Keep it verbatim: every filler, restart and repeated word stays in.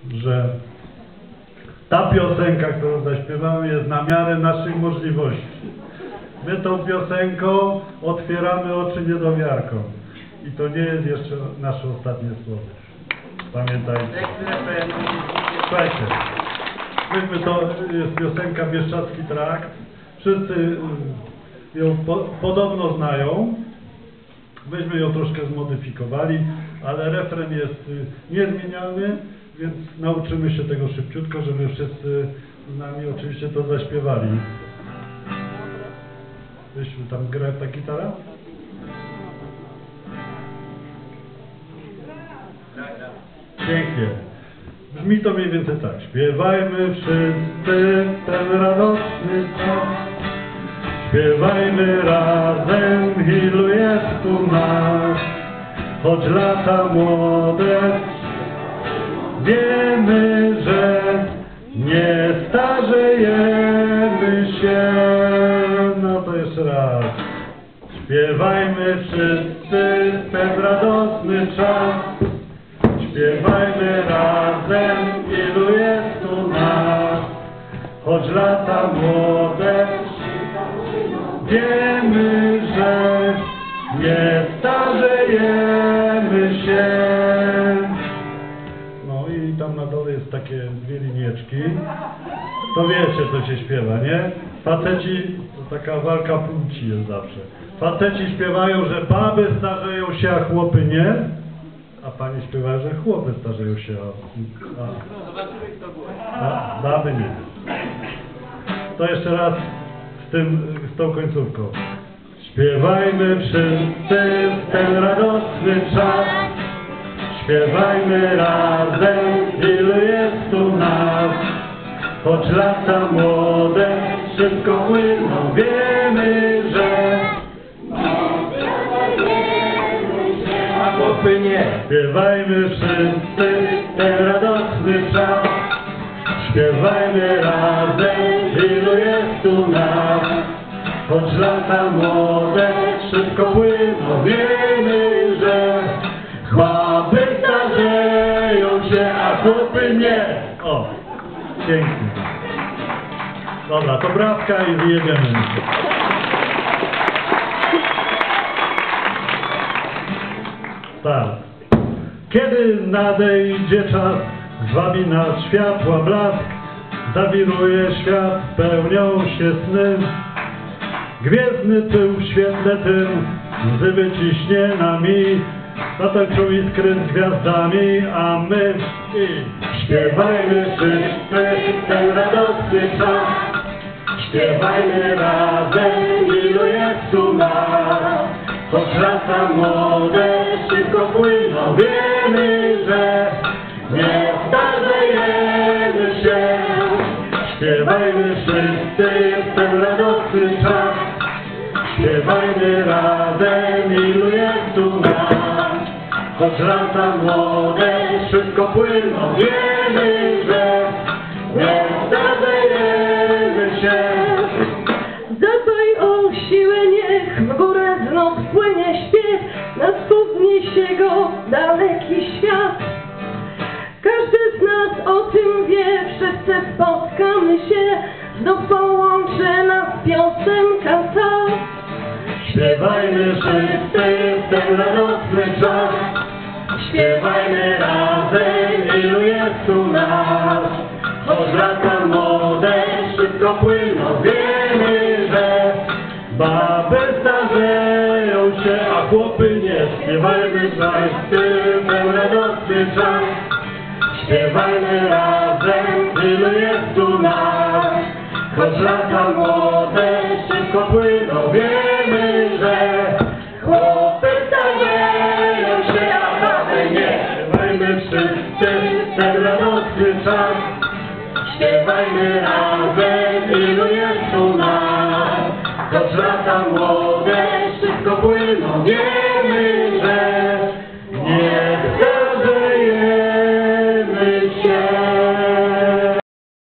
że ta piosenka, którą zaśpiewamy, jest na miarę naszych możliwości. My tą piosenką otwieramy oczy niedowiarkom. I to nie jest jeszcze nasze ostatnie słowo. Pamiętajcie. Słuchajcie, myśmy to jest piosenka Bieszczadzki Trakt. Wszyscy ją po, podobno znają. Myśmy ją troszkę zmodyfikowali, ale refren jest niezmienialny, więc nauczymy się tego szybciutko, żeby wszyscy z nami oczywiście to zaśpiewali. Wyślij tam gra ta gitara? Pięknie. Brzmi to mniej więcej tak. Śpiewajmy wszyscy ten radosny czas. Śpiewajmy razem, ilu jest tu nas. Choć lata młode, wiemy, że nie starzejemy się. No to jeszcze raz. Śpiewajmy wszyscy ten radosny czas. Śpiewajmy razem, ilu jest tu nas. Choć lata młode, wiemy, że nie starzejemy się. No i tam na dole jest takie dwie linieczki. To wiecie, co się śpiewa, nie? Faceci, to taka walka płci jest zawsze. Faceci śpiewają, że baby starzeją się, a chłopy nie. A pani śpiewa, że chłopy starzeją się, a, a, a baby nie. To jeszcze raz z, tym, z tą końcówką. Śpiewajmy wszyscy w ten radosny czas. Śpiewajmy razem, ilu jest tu nas. Choć lata młode, szybko płyną, wiemy, że chłopy nie. Śpiewajmy wszyscy ten radosny czas. Śpiewajmy razem, ilu jest tu nas. Choć lata młode, szybko płyną, wiemy, że baby starzeją się, a chłopy nie. O, pięknie. Dobra, to brawka i wyjedziemy. Tak. Kiedy nadejdzie czas, zwabi nas światła blask, zawiruje świat, spełnią się sny. Gwiezdny pył w świetle tym, łzy wyciśnie nami, zatańczą iskry z gwiazdami, a my i śpiewajmy wszyscy ten radosny czas. Śpiewajmy razem, ilu jest tu nas. Choć lata młode, szybko płyną, wiemy, że nie starzejemy się. Śpiewajmy wszyscy w ten radosny czas. Śpiewajmy razem, ilu jest tu nas. Choć lata młode, szybko płyną, wiemy, że nie starzejemy się. Zadbaj o siłę, niech w górę znów płynie śpiew, nas podniesie go daleki świat. Każdy z nas o tym wie, wszyscy spotkamy się, znów połączy nas piosenka ta. Śpiewajmy wszyscy w ten radosny czas. Śpiewajmy razem, ilu jest tu nas. Choć lata młode, szybko płyną, wiemy, że baby starzeją się, a chłopy nie. Śpiewajmy wszyscy w ten radosny czas. Śpiewajmy razem, ilu jest tu nas. Choć lata młode, szybko płyną, wiemy, że chłopy starzeją się, a baby nie. Śpiewajmy wszyscy ten radosny czas. Śpiewajmy razem, ilu jest tu nas. Choć lata młode, szybko płyną, wiemy.